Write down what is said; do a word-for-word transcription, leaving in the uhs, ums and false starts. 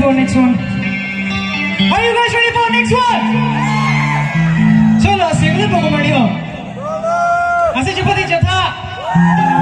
for next one? Are you guys ready for next one? So, last single po kumain niyo. Asa siya pati siya ta?